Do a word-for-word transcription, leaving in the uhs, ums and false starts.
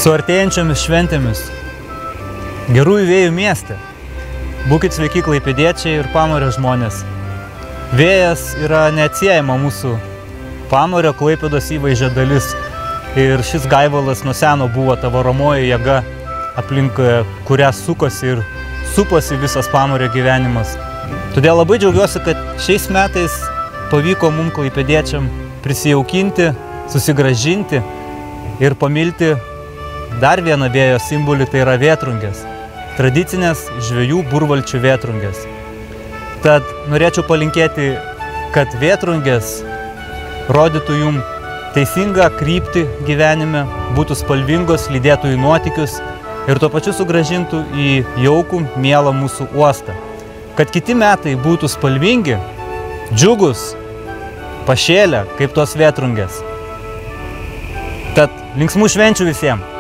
su artėjančiomis šventėmis. Gerųjų vėjų mieste. Būkit sveiki klaipėdiečiai ir Pamario žmonės. Vėjas yra neatsiejama mūsų Pamario Klaipėdos įvaizdžio dalis. Ir šis gaivalas nuo seno buvo ta varomoji jėga, aplink kurią sukosi ir suposi visas Pamario gyvenimas. Todėl labai džiaugiuosi, kad šiais metais pavyko mums klaipėdiečiam prisijaukinti, susigražinti ir pamilti dar vieną vėjo simbolį, tai yra vėtrungės. Tradicinės žvejų burvalčių vėtrungės. Tad norėčiau palinkėti, kad vėtrungės rodytų jum teisingą kryptį gyvenime, būtų spalvingos, lydėtų į nuotykius ir tuo pačiu sugrąžintų į jaukų, mielą mūsų uostą. Kad kiti metai būtų spalvingi, džiugus, pašėlę, kaip tos vėtrungės. Tad linksmų švenčių visiems!